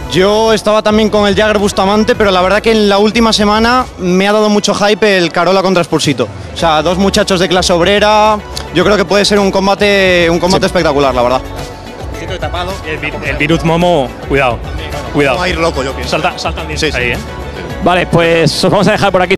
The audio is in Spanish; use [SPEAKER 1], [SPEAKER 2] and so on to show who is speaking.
[SPEAKER 1] Yo estaba también con el Jagger Bustamante, pero la verdad que en la última semana me ha dado mucho hype el Carola contra Spursito. O sea, dos muchachos de clase obrera, yo creo que puede ser un combate espectacular, la verdad.
[SPEAKER 2] Tapado. El Virus Momo, cuidado.
[SPEAKER 3] Va a ir loco, yo pienso.
[SPEAKER 2] Saltan
[SPEAKER 3] Sí, sí.
[SPEAKER 2] ahí, Vale, pues os vamos a dejar por aquí.